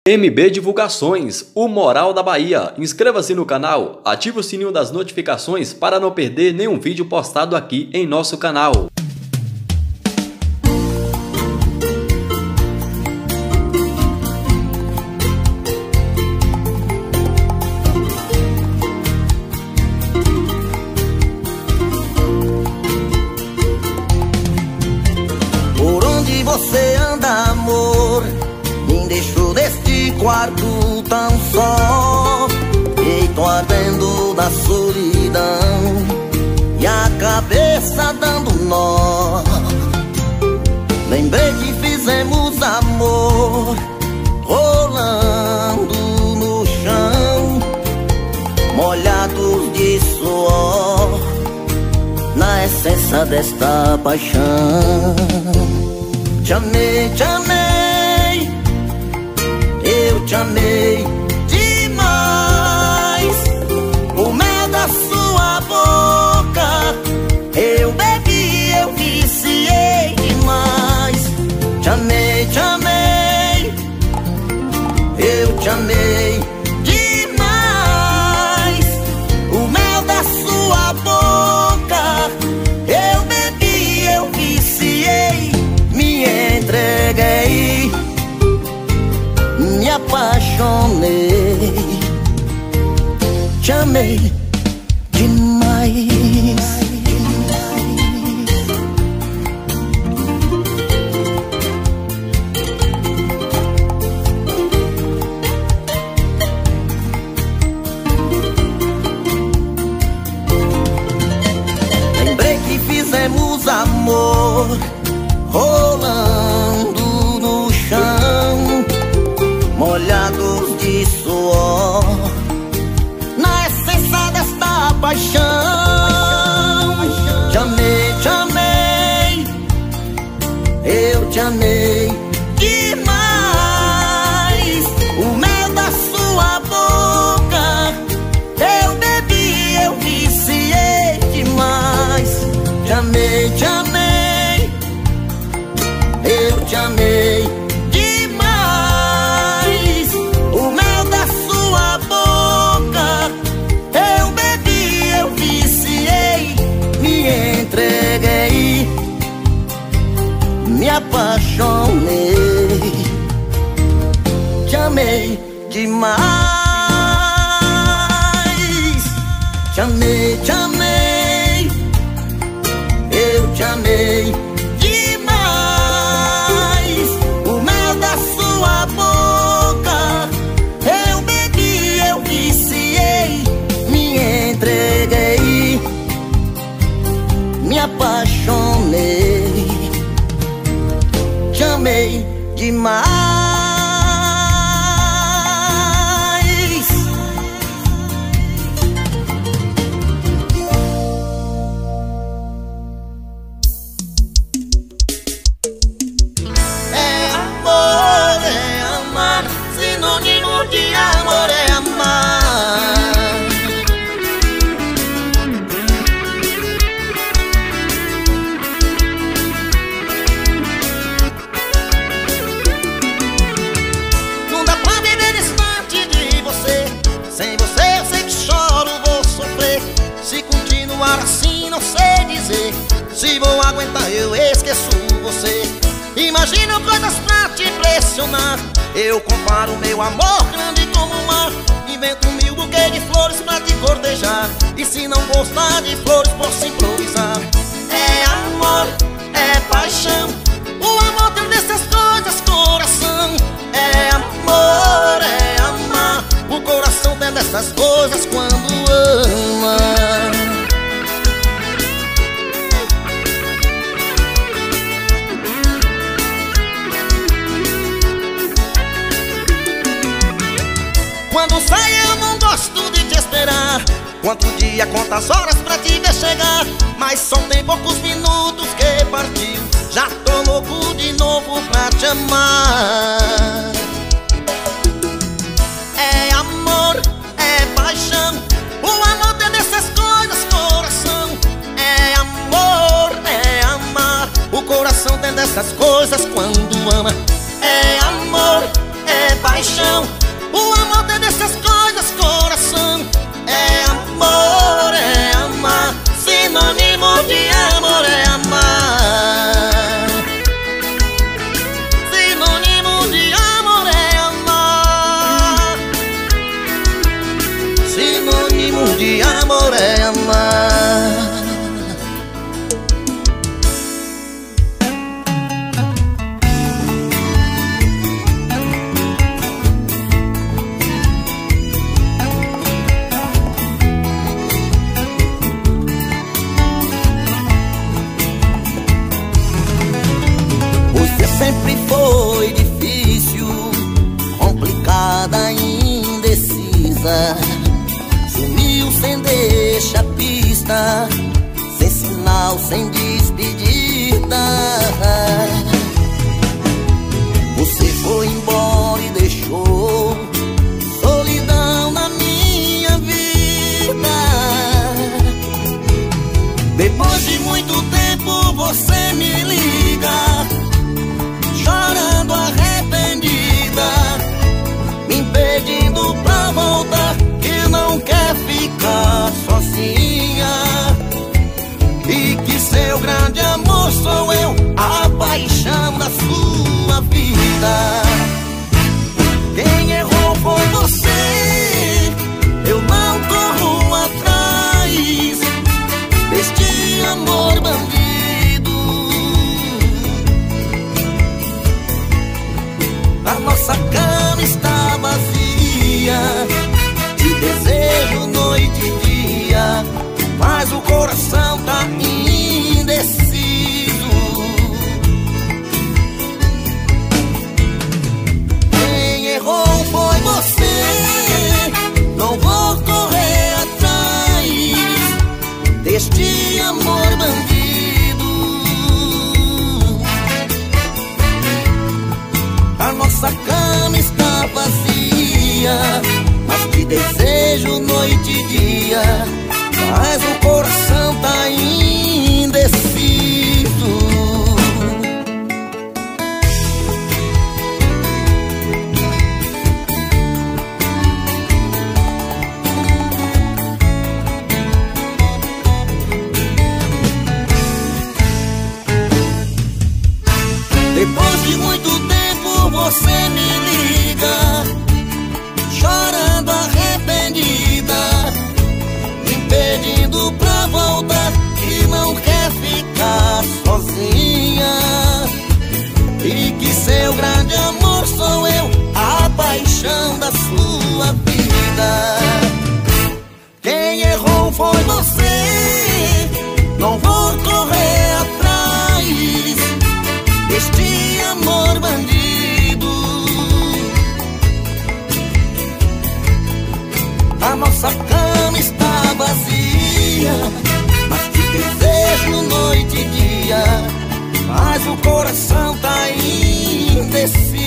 MB Divulgações, o Moral da Bahia. Inscreva-se no canal, ative o sininho das notificações para não perder nenhum vídeo postado aqui em nosso canal. Por onde você anda, amor? Me deixou deste quarto tão só, deito ardendo da solidão e a cabeça dando nó. Lembrei que fizemos amor rolando no chão, molhados de suor, na essência desta paixão. Te amei, te amei, eu te amei demais. O mel da sua boca eu bebi, eu viciei demais. Te amei, eu te amei demais. O mel da sua boca eu bebi, eu viciei, me entreguei, me apaixonei. Te amei demais. Lembrei que fizemos amor rolando no chão, molhados de suor, na essência desta paixão. Te amei, eu te amei demais. O mel da sua boca eu bebi, eu viciei demais. Te amei, eu te amei demais. O mel da sua boca eu bebi, eu viciei, me entreguei, me apaixonei. Te amei demais. Te amei, eu te amei demais. O mel da sua boca eu bebi, eu viciei, me entreguei, me apaixonei. Te amei demais. Sinônimo de amor é amar. Não dá pra viver distante de você. Sem você eu sei que choro, vou sofrer. Se continuar assim não sei dizer se vou aguentar, eu esqueço você. Imagino coisas pra te impressionar. Eu comparo meu amor grande como o mar. Invento mil buquês de flores pra te cortejar. E se não gostar de flores, posso improvisar. É amor, é paixão. O amor tem dessas coisas, coração. É amor, é amar. O coração tem dessas coisas quando ama. Quando sai eu não gosto de te esperar. Quanto dia, quantas horas pra te ver chegar. Mas só tem poucos minutos que partiu. Já tô louco de novo pra te amar. É amor, é paixão. O amor tem dessas coisas, coração. É amor, é amar. O coração tem dessas coisas quando ama. É amor, é paixão. estrada indecisa, sumiu sem deixar pista, sem sinal, sem despedida. Você foi embora e deixou solidão na minha vida. Depois de muito tempo você me liga, chorando arrependida, me pedindo pra voltar, que não quer ficar sozinha, e que seu grande amor sou eu, a paixão da sua vida. Quem errou foi você, eu não corro atrás deste amor bandido. A nossa cama está vazia, te desejo noite e dia, mas o coração tá indeciso. Quem errou foi você, não vou correr atrás deste amor bandido. A nossa cama está vazia, mas te desejo noite e dia, mas o coração tá indeciso. Depois de muito tempo você me liga, chorando arrependida, pedindo pra voltar, que não quer ficar sozinha, e que seu grande amor sou eu, a paixão da sua vida. Quem errou foi você, não vou correr atrás deste amor bandido. A nossa cama está vazia, mas te desejo noite e dia, mas o coração tá indeciso.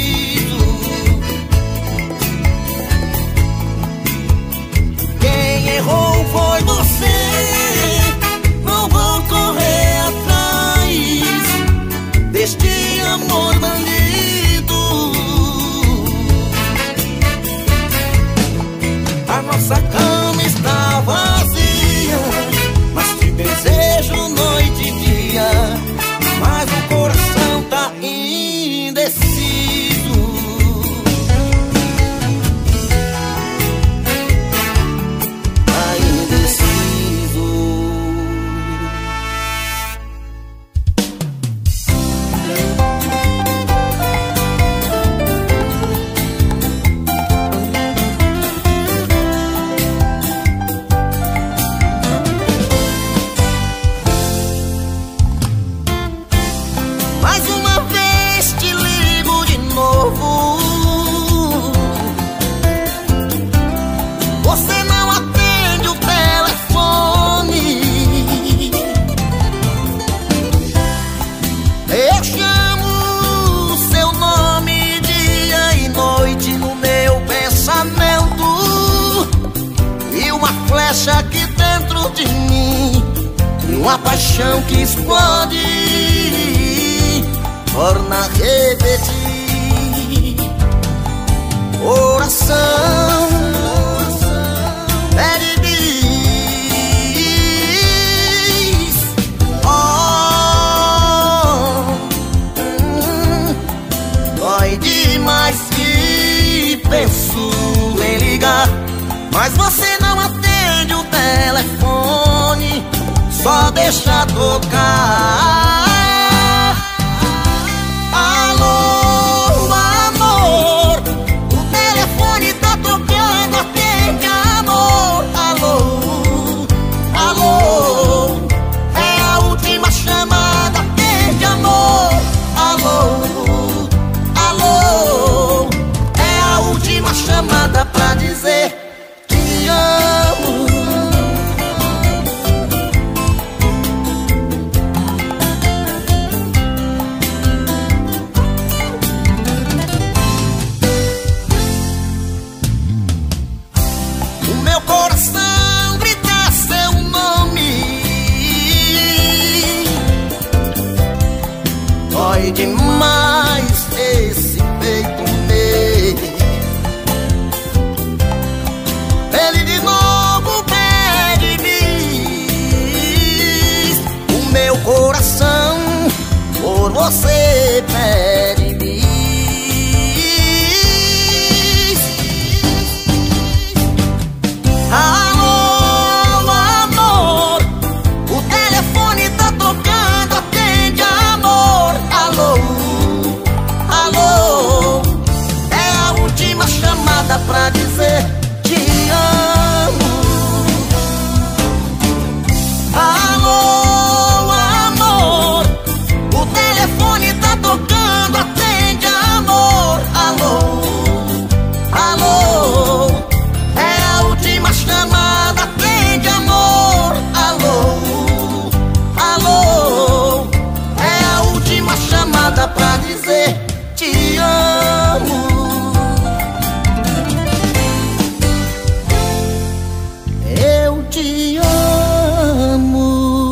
Quem errou foi você, não vou correr atrás deste amor bandido. A nossa cama está vazia, mas te desejo noite e dia, mas o coração tá indeciso. Tá indeciso. Mais uma vez te ligo de novo, você não atende o telefone. Eu chamo seu nome dia e noite no meu pensamento, e uma flecha aqui dentro de mim, e uma paixão que explode, torna a repetir. Oração, pede diz, dói demais que penso em ligar, mas você não atende o telefone, só deixa tocar. Alô, amor, o telefone tá tocando, atende, amor. Alô, alô, é a última chamada, atende, amor. Alô, alô, é a última última chamada pra dizer te amo. O meu coração grita seu nome, dói demais esse peito meu. Ele de novo pede bis. O meu coração por você pede bis. Alô, amor, o telefone tá tocando, atende, amor. Alô, alô, é a última chamada pra dizer te amo. Alô, amor, o telefone tá tocando, atende, amor. Alô, alô, é a última chamada, atende, amor. Alô, alô, é a última chamada pra dizer te amo. Eu te amo.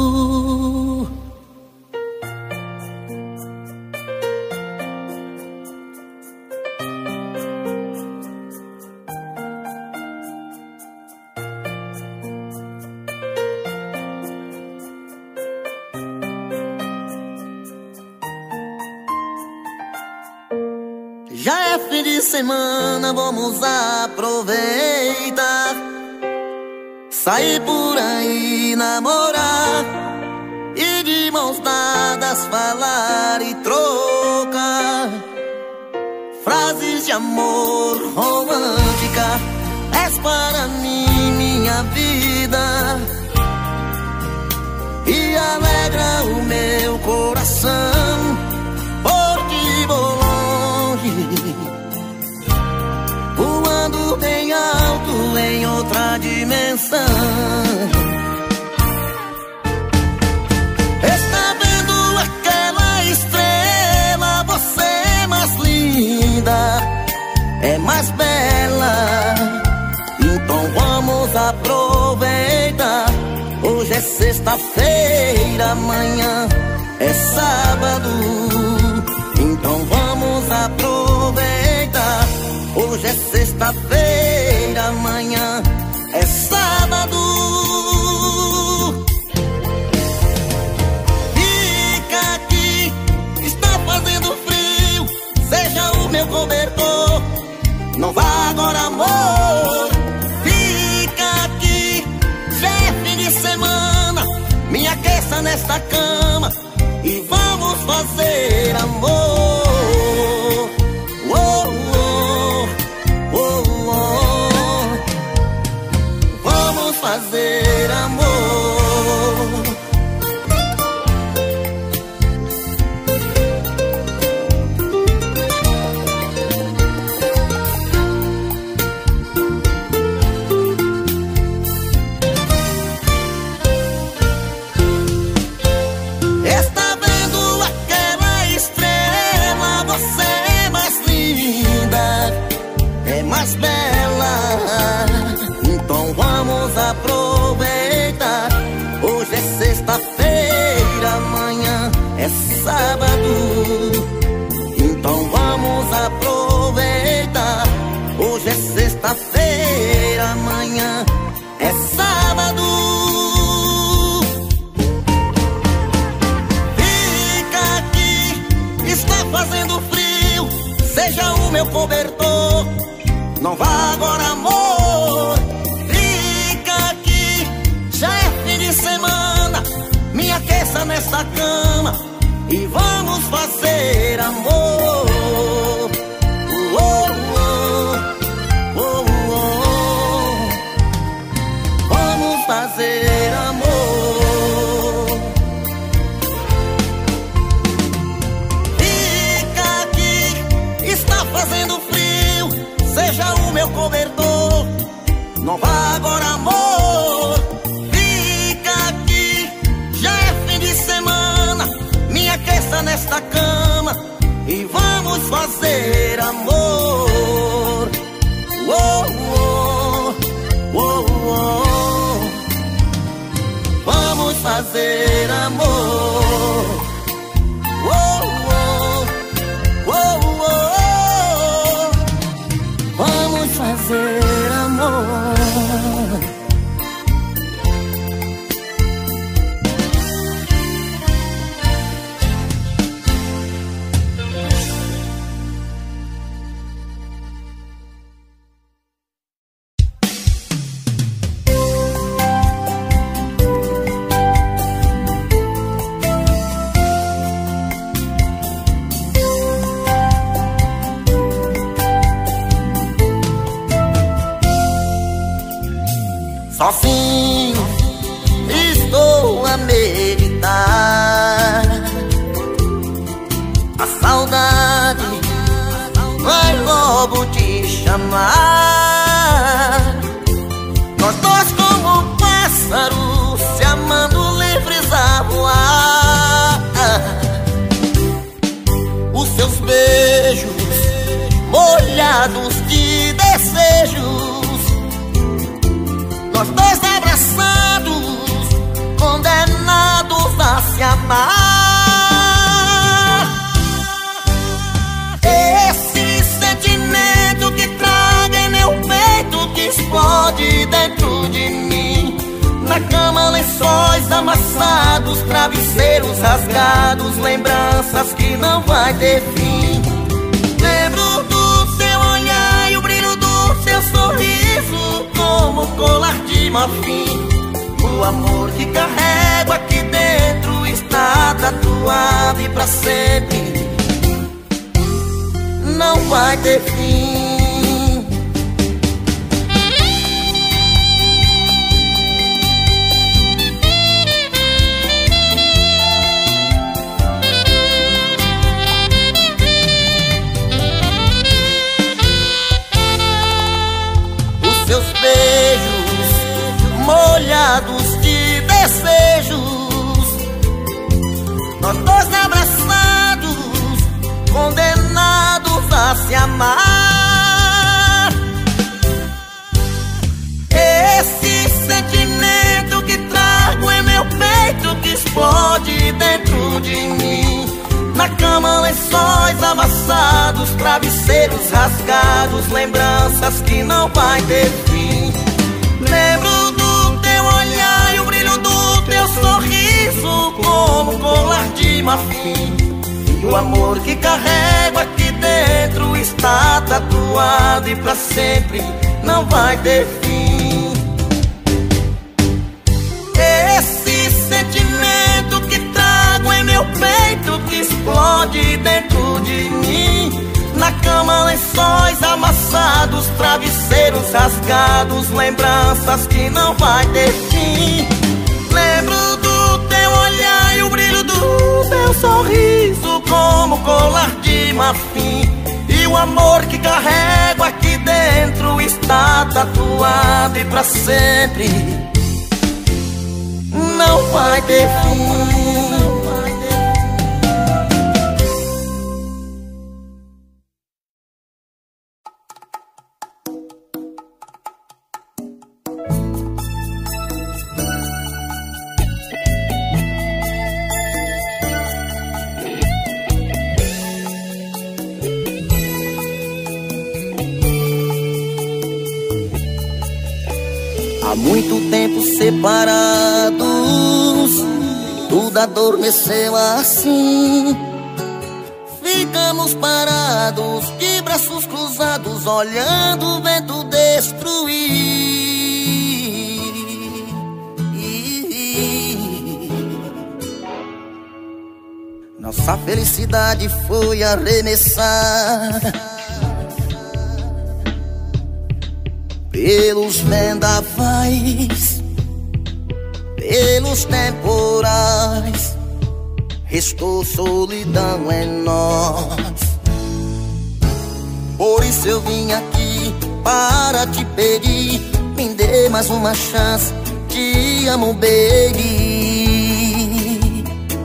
Já é fim de semana, vamos aproveitar, sair por aí, namorar e de mãos dadas falar e trocar frases de amor romântica. És para mim minha vida e alegra o meu coração, porque vou longe, voando bem alto em outra dimensão. Está vendo aquela estrela? Você é mais linda, é mais bela. Então vamos aproveitar. Hoje é sexta-feira, amanhã é sábado. Então vamos aproveitar. Hoje é sexta-feira, amanhã é sábado. Fica aqui, está fazendo frio, seja o meu cobertor. Não vá agora, amor. Fica aqui, já é fim de semana, me aqueça nesta cama e vamos fazer amor. Oh, oh, oh, oh. Vamos fazer amor. Está vendo aquela estrela? Você é mais linda, é mais bela. Então vamos aproveitar. Hoje é sexta-feira, amanhã é sábado. Então vamos aproveitar. Hoje é sexta-feira, amanhã é sábado. Fica aqui, está fazendo frio, seja o meu cobertor. Não vá agora, amor. Fica aqui, já é fim de semana, me aqueça nesta cama e vamos fazer amor. Oh, oh, oh, oh. Vamos fazer amor. Fica aqui, está fazendo frio, seja o meu meu cobertor. Não vá agora, amor, fica aqui. Já é fim de semana, me aqueça nesta cama e vamos fazer amor. Oh, oh, oh, oh. Vamos fazer amor. Oh, oh, oh, oh. Vamos fazer amor. Sozinho estou a meditar. A saudade vai logo te chamar. Nós dois como pássaros se amando livres a voar. Os seus beijos molhados de desejos, nós dois abraçados, condenados a se amar. Esse sentimento que traga em meu peito, que explode dentro de mim. Na cama lençóis amassados, travesseiros rasgados, lembranças que não vai ter fim. Lembro do seu olhar e o brilho do seu sorriso, como colar de marfim. O amor que carrego aqui dentro está tatuado e pra sempre não vai ter fim. Seus beijos molhados de desejos, nós dois abraçados, condenados a se amar. Esse sentimento que trago em meu peito, que explode dentro de mim. Na cama lençóis amassados, travesseiros rasgados, lembranças que não vai ter fim. Lembro do teu olhar e o brilho do teu sorriso, como colar de marfim. E o amor que carrego aqui dentro está tatuado e pra sempre não vai ter fim. Esse sentimento que trago em meu peito, que explode dentro de mim. Na cama lençóis amassados, travesseiros rasgados, lembranças que não vai ter fim. Lembro do teu olhar e o brilho do teu sorriso, como colar de marfim. E o amor que carrego aqui dentro está tatuado e pra sempre não vai ter fim. Há muito tempo separados, tudo adormeceu assim. Ficamos parados, de braços cruzados, olhando o vento destruir. Nossa felicidade foi arremessada pelos vendavais, pelos temporais. Restou solidão em nós. Por isso eu vim aqui para te pedir, me dê mais uma chance. Te amo, baby.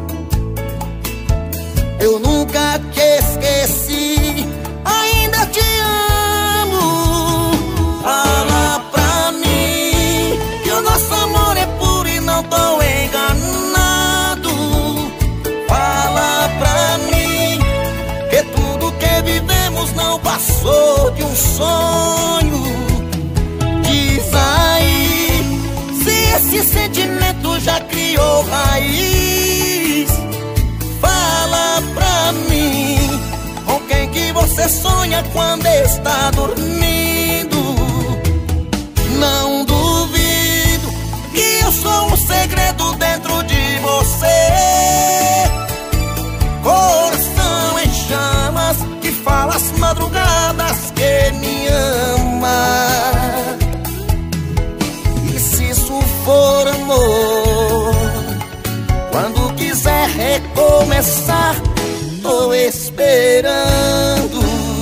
Eu nunca te esqueci, ainda te amo. Fala pra mim que o nosso amor é puro e não tô enganado. Fala pra mim que tudo que vivemos não passou de um sonho. Diz aí se esse sentimento já criou raiz. Fala pra mim com quem que você sonha quando está dormindo. Não duvido que eu sou um segredo dentro de você. Coração em chamas que fala às madrugadas que me ama. E se isso for amor, quando quiser recomeçar, tô esperando.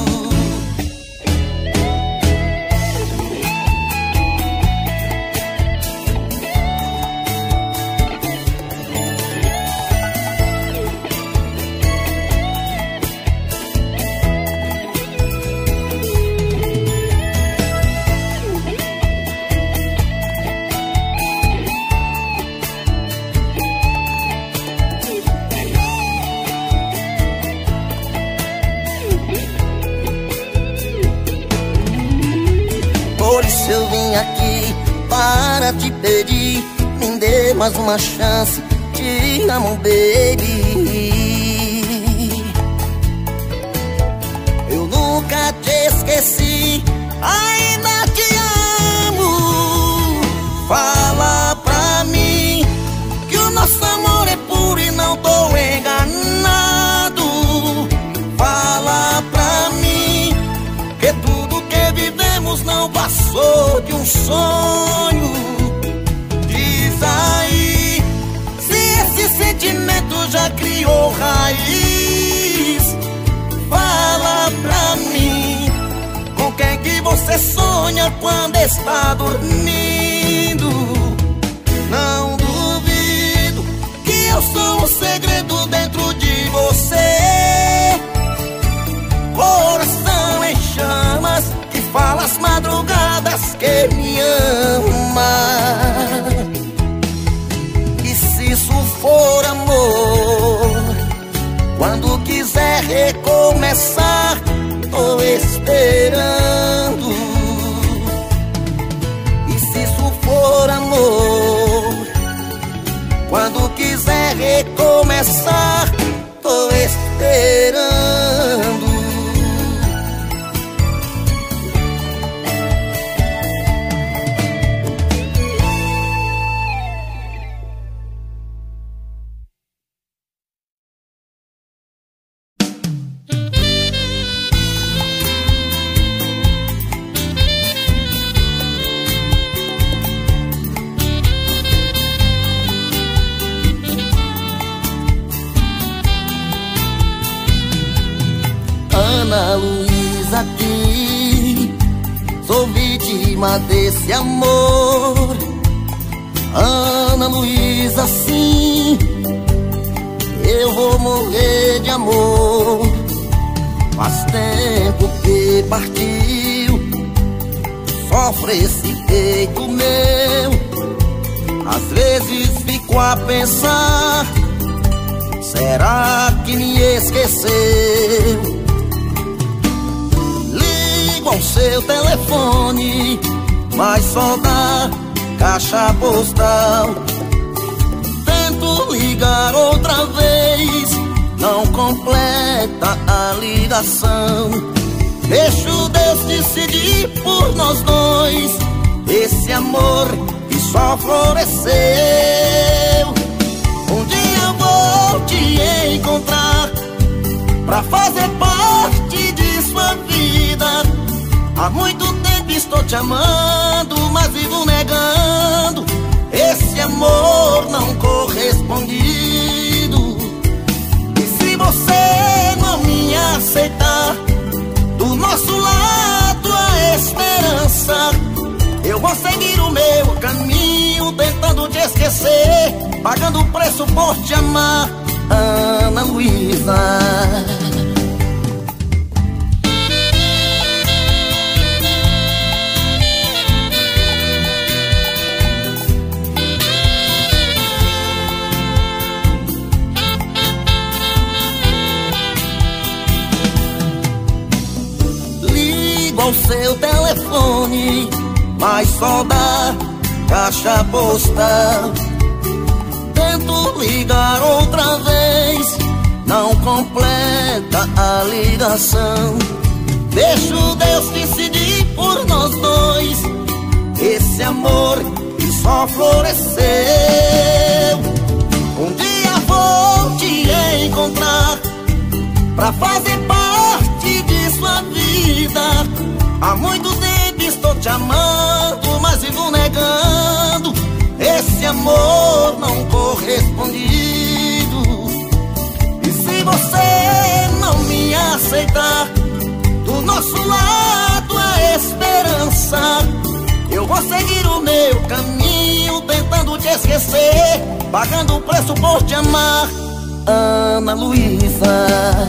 Por isso eu vim aqui para te pedir, me dê mais uma chance. Te amo, baby. Eu nunca te esqueci, ainda te amo. Fala pra mim que o nosso amor é puro e não tô enganado. Fala pra mim que tudo que vivemos não passou de um sonho. Diz aí se esse sentimento já criou raiz. Fala pra mim com quem que você sonha quando está dormindo. Não duvido que eu sou um segredo dentro de você. Coração em chamas que fala às madrugadas que me ama. E se isso for amor, quando quiser recomeçar, tô esperando. E se isso for amor, quando quiser recomeçar, tô esperando. Ana Luísa aqui, sou vítima desse amor. Ana Luísa, sim, eu vou morrer de amor. Faz tempo que partiu, sofre esse peito meu. Às vezes fico a pensar, será que me esqueceu? Com seu telefone, mas só dá caixa postal. Tento ligar outra vez, não completa a ligação. Deixo Deus decidir por nós dois, esse amor que só floresceu. Um dia eu vou te encontrar pra fazer parte de sua vida. Há muito tempo estou te amando, mas vivo negando esse amor não correspondido. E se você não me aceitar, do nosso lado a esperança. Eu vou seguir o meu caminho, tentando te esquecer, pagando o preço por te amar, Ana Luísa. Ligo ao seu telefone, mas só dá caixa postal. Tento ligar outra vez, não completa a ligação. Deixo Deus decidir por nós dois, esse amor que só floresceu. Um dia vou te encontrar pra fazer parte de sua vida. Há muito tempo estou te amando, mas vivo negando esse amor não correspondido. E se você não me aceitar, do nosso lado a esperança. Eu vou seguir o meu caminho, tentando te esquecer, pagando o preço por te amar, Ana Luísa.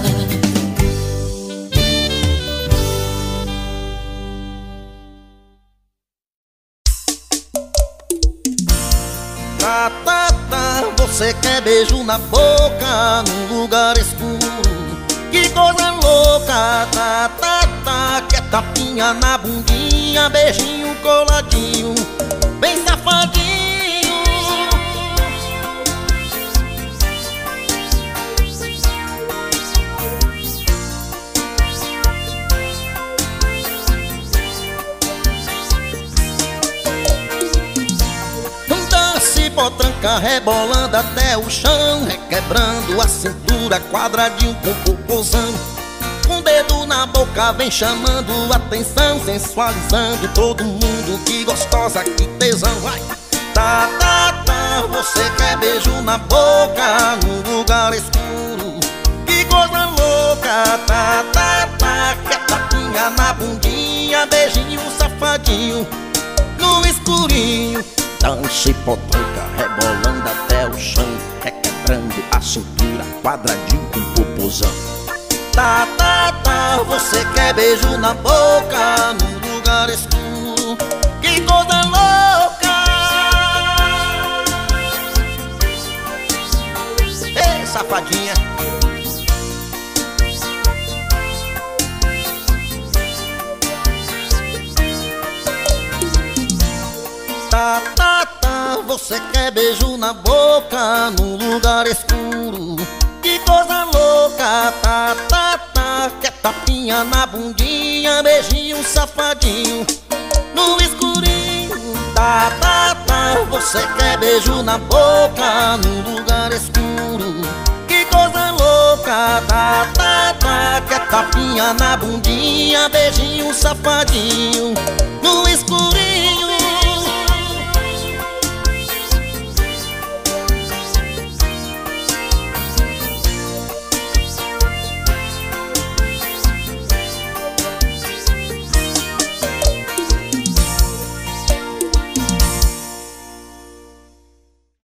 Tá, tá, tá, você quer beijo na boca, num lugar escuro, que coisa louca. Tá, tá, tá, quer tapinha na bundinha, beijinho coladinho, bem safadinho. Potranca rebolando até o chão, requebrando a cintura, quadradinho com popozão. Com o dedo na boca vem chamando atenção, sensualizando todo mundo, que gostosa, que tesão. Vai! Tá, tá, tá, você quer beijo na boca, num lugar escuro, que coisa louca. Tá, tá, tá, quer tapinha na bundinha, beijinho safadinho, no escurinho. Dança e potranca rebolando até o chão, requebrando a cintura, quadradinho com popozão. Tá, tá, tá, você quer beijo na boca, num lugar escuro, que coisa louca. Ei, safadinha. Tá, tá, tá, você quer beijo na boca, num lugar escuro, que coisa louca. Tá, tá, tá, quer tapinha na bundinha, beijinho safadinho, no escurinho. Tá, tá, tá, você quer beijo na boca, num lugar escuro, que coisa louca. Tá, tá, tá, quer tapinha na bundinha, beijinho safadinho,